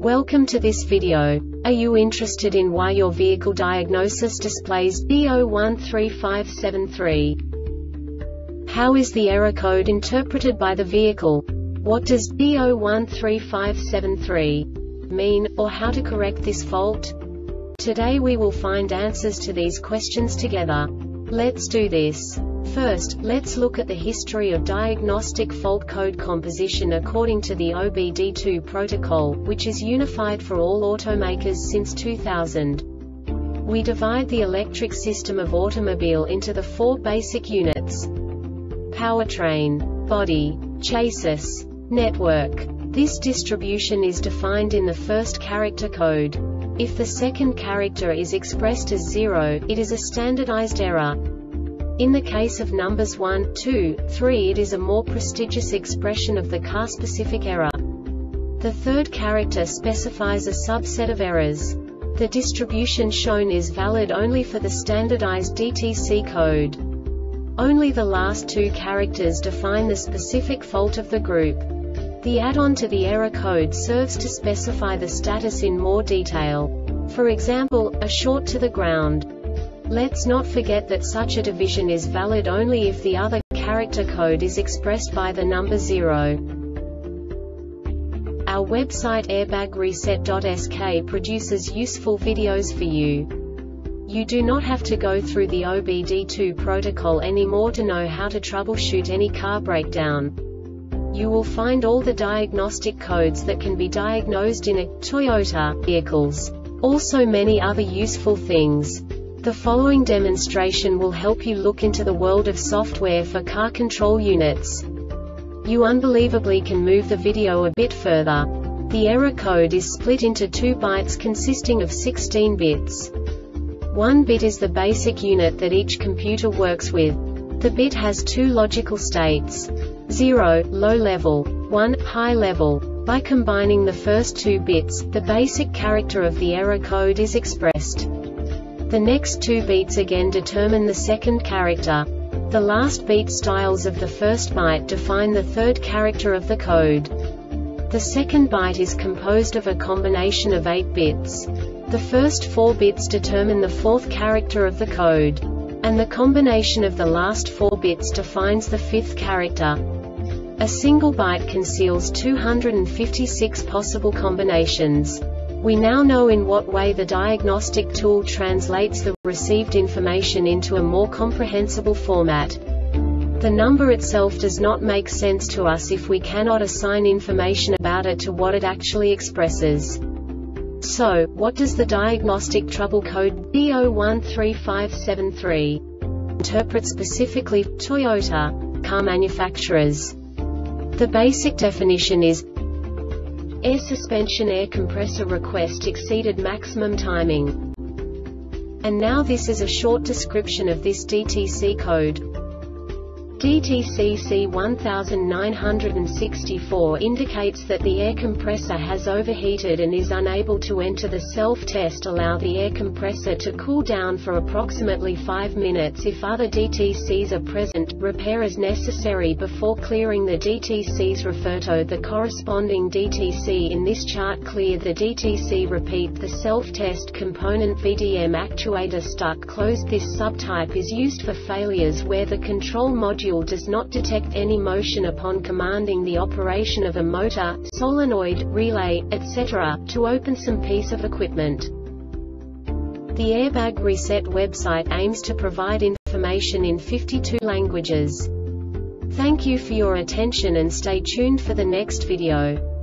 Welcome to this video. Are you interested in why your vehicle diagnosis displays D013573? How is the error code interpreted by the vehicle? What does D013573 mean, or how to correct this fault? Today we will find answers to these questions together. Let's do this. First, let's look at the history of diagnostic fault code composition according to the OBD2 protocol, which is unified for all automakers since 2000. We divide the electric system of automobile into the four basic units: powertrain, body, chassis, network. This distribution is defined in the first character code. If the second character is expressed as 0, it is a standardized error. In the case of numbers 1, 2, 3, it is a more prestigious expression of the car-specific error. The third character specifies a subset of errors. The distribution shown is valid only for the standardized DTC code. Only the last two characters define the specific fault of the group. The add-on to the error code serves to specify the status in more detail. For example, a short to the ground. Let's not forget that such a division is valid only if the other character code is expressed by the number 0. Our website airbagreset.sk produces useful videos for you. You do not have to go through the OBD2 protocol anymore to know how to troubleshoot any car breakdown. You will find all the diagnostic codes that can be diagnosed in a Toyota vehicles. Also many other useful things. The following demonstration will help you look into the world of software for car control units. You unbelievably can move the video a bit further. The error code is split into 2 bytes consisting of 16 bits. 1 bit is the basic unit that each computer works with. The bit has 2 logical states: 0, low level, 1, high level. By combining the first 2 bits, the basic character of the error code is expressed. The next 2 beats again determine the second character. The last beat styles of the first byte define the third character of the code. The second byte is composed of a combination of 8 bits. The first 4 bits determine the fourth character of the code. And the combination of the last 4 bits defines the fifth character. A single byte conceals 256 possible combinations. We now know in what way the diagnostic tool translates the received information into a more comprehensible format. The number itself does not make sense to us if we cannot assign information about it to what it actually expresses. So, what does the diagnostic trouble code D013573 interpret specifically for Toyota car manufacturers? The basic definition is: air suspension air compressor request exceeded maximum timing. And now this is a short description of this DTC code. DTC C1964 indicates that the air compressor has overheated and is unable to enter the self-test. Allow the air compressor to cool down for approximately 5 minutes. If other DTCs are present, repair is necessary before clearing the DTCs. Refer to the corresponding DTC in this chart. Clear the DTC. Repeat the self-test component. VDM actuator stuck closed. This subtype is used for failures where the control module does not detect any motion upon commanding the operation of a motor, solenoid, relay, etc., to open some piece of equipment. The Airbag Reset website aims to provide information in 52 languages. Thank you for your attention and stay tuned for the next video.